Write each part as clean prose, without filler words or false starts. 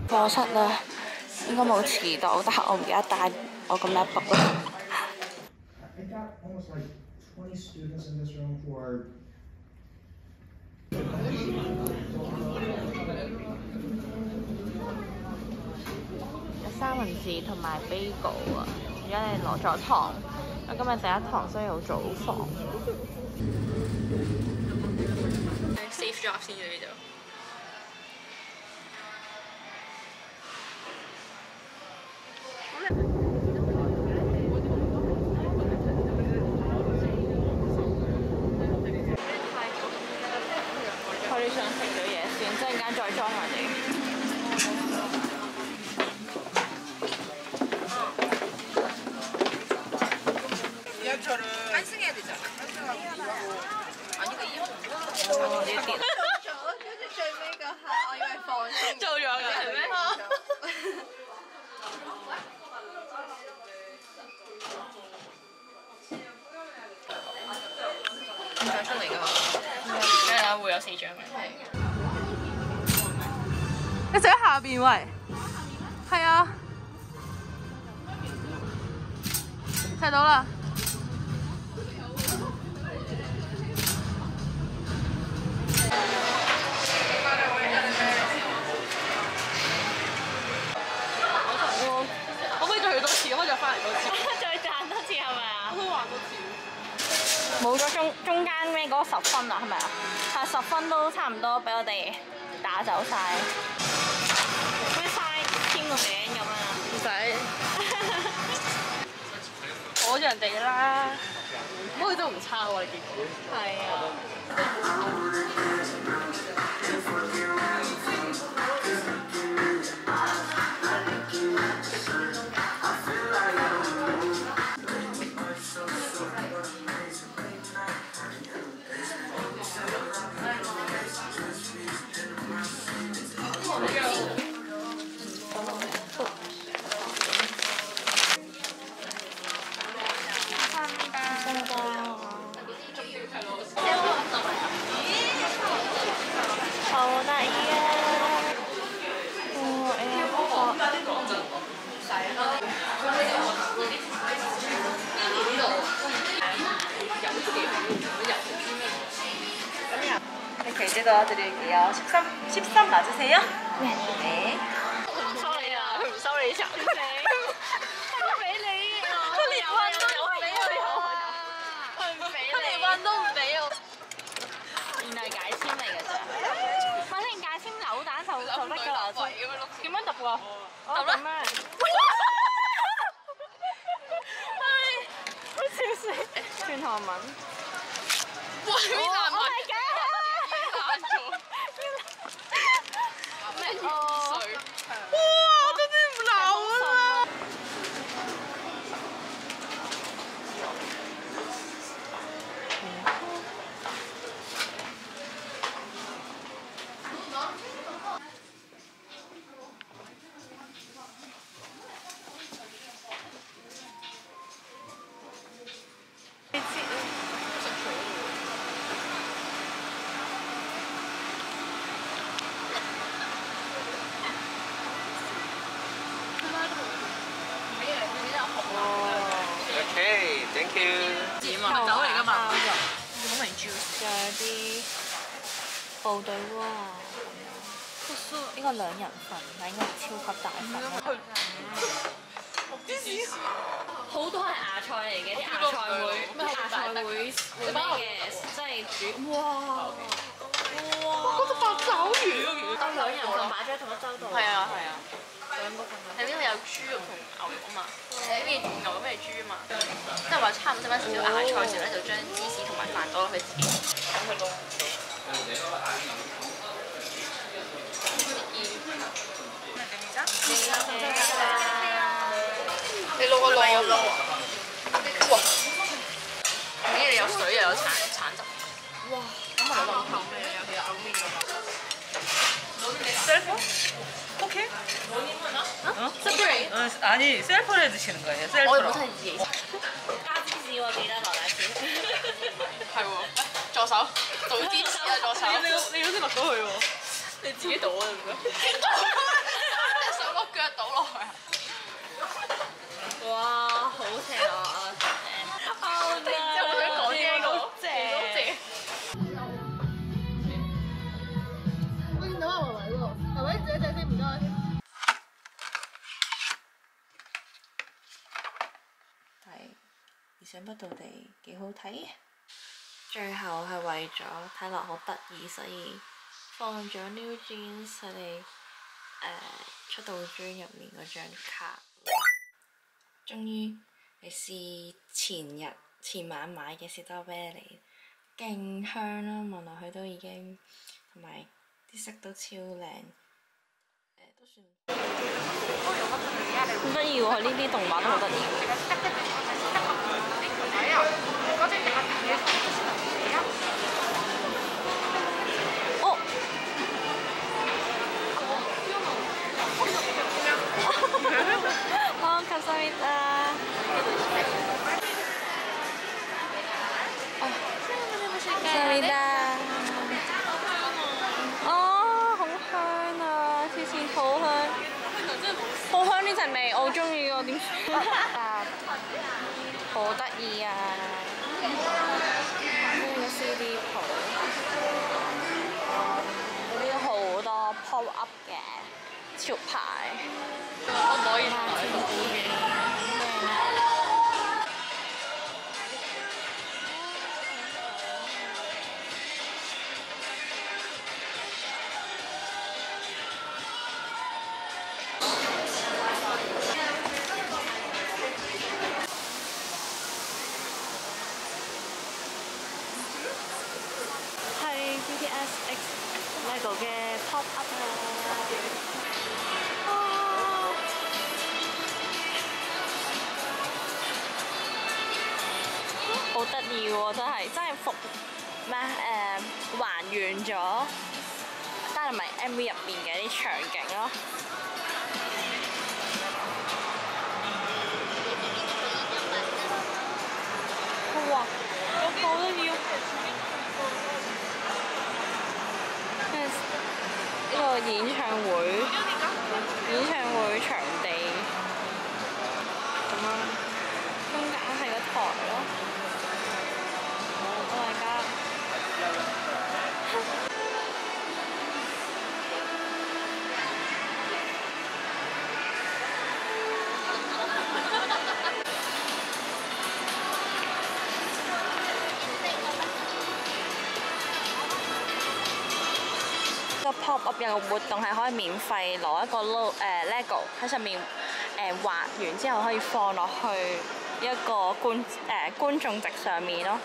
課室咧應該冇遲到，但係我唔記得帶我個 MacBook 啦。有三文治同埋 bagel 啊！而家你落咗堂，我今日第一堂所以好早放。Safe drop 先喺呢度。我哋想食咗嘢先，陣間再裝我哋。환승해야 되잖아. 환승하고 아니가 이어서跟住最尾嗰下，我以為放鬆做咗㗎，係咩？唔想出嚟㗎嘛？梗係啦，會有4張嘅。你寫喺下邊喂，係啊，睇到啦。可唔可以再去多次？可以再翻嚟多次？再賺多次係咪啊？我都玩多次。冇咗中間咩嗰10分啊？係咪啊？但係10分都差唔多俾我哋打走晒。咩嘥簽個名咁啊？唔使。攞咗人哋啦。不過都唔差喎，結果。係啊。好得意啊！이렇게 이제 넣어드릴게요. 13 맞으세요? 네. 네. 唔收你啊！佢唔收你茶。佢唔俾你啊！佢連飯都唔俾我。佢唔俾你。佢連飯都唔俾我。原來解簽嚟㗎咋？反正解簽扭蛋就得㗎啦。點樣揼㗎？揼啦！好笑死！轉韓文。哇！邊難文？咩水？哇！真係唔流啊！ Thank you。 點啊？酒嚟㗎嘛？好明 juice。仲有啲部隊鍋啊，呢個2人份，但應該超級大份。好多係芽菜嚟嘅，啲芽菜會咩？芽菜會咩嘅？即係煮。哇！嗰隻八爪魚啊！2人份擺咗喺同一周度。係啊係啊。喺呢度有豬肉同牛肉啊嘛，咩牛肉咩豬啊嘛，即係話差唔多少少芽菜嘅時候咧，就將芝士同埋飯倒落去自己咁去撈。你撈個撈啊！哇！咦？你有水又有橙汁。哇！咁係混合咩？有牛面㗎。OK？ 어? 세퍼레이트? 아니 셀프로 드시는 거예요. 셀프로. 我못係自己加芝士喎，記得落奶士。係喎，助手做芝士啊，助手。你要先落咗去喎。你自己倒啊，唔該。 哇，好邪惡啊！好正，好正。 我見到阿維維喎，維維借借先唔該。 係意想不到地幾好睇。最後係為咗睇落好得意，所以放咗 New Jeans 佢哋出道專入面嗰張卡。終於係試前晚買嘅士多啤梨，勁香啦！聞落去都已經，同埋啲色都超靚，都算。好得意喎！呢啲動畫都好得意。哦。哦，감사합니다。감사합니다。哦，好香啊！黐線，好香，好香呢陣味，我好中意喎，點算？好得意啊！呢個 CD 鋪，呢度好多 pop up 嘅潮牌。可唔可以睇？係 BTS X LEGO 嘅 pop up 好得意喎！真係還原咗《Dynamite》MV 入邊嘅啲場景咯。哇！好得意啊！呢個演唱會場地咁樣，中間係個台咯。Oh my god！個 pop up 有個活動係可以免費攞一個LEGO 喺上面畫完之後可以放落去一個觀眾席上面咯。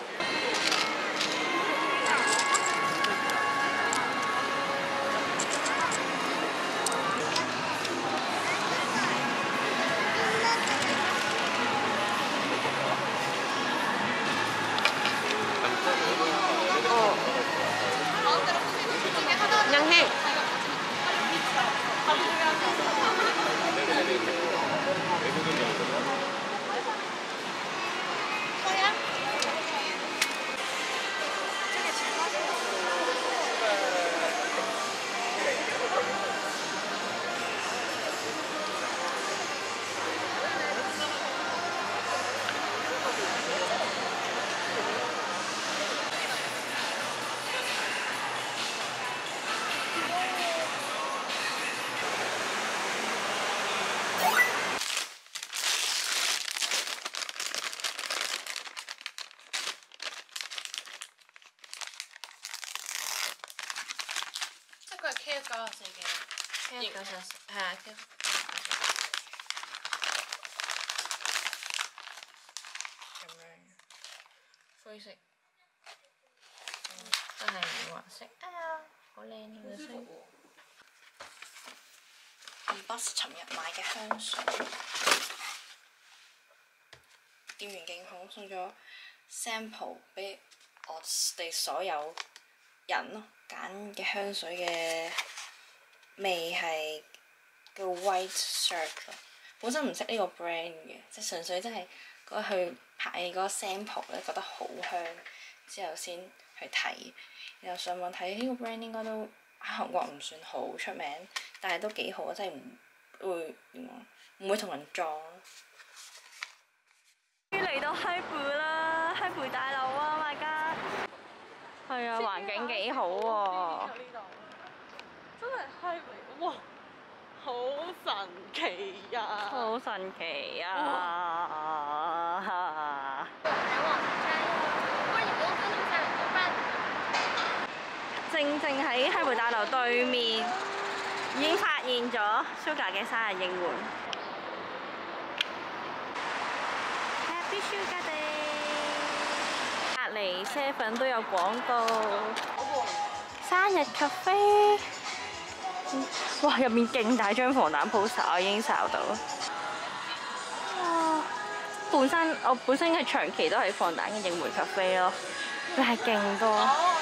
佢係 K94嘅，K94係啊 K。咁樣灰色，真係黃色。哎呀，好靚呢個色。 unbox 尋日買嘅香水，店員勁好，送咗 sample 俾我哋所有人咯。揀嘅香水嘅味係叫 White Shirt 咯。本身唔識呢個 brand 嘅，即係純粹真係嗰去拍嗰個 sample 咧，覺得好香，之後先去睇。然後上網睇呢個 brand 應該都喺韓國唔算好出名，但係都幾好啊！真係唔會點講？唔會同人撞。嚟到西貝啦，西貝大樓啊，大家。係啊，環境幾好喎。 真係西貝，哇！好神奇呀！ 好神奇啊！正喺西貝大樓對面，已經發現咗 Sugar 嘅生日應援。Happy Sugar Day！ 隔離 7都有廣告，生日咖啡。哇！入面勁大張防彈 poster， 我已經睄到。哇！我本身係長期都係防彈嘅應援咖啡咯，佢係勁多。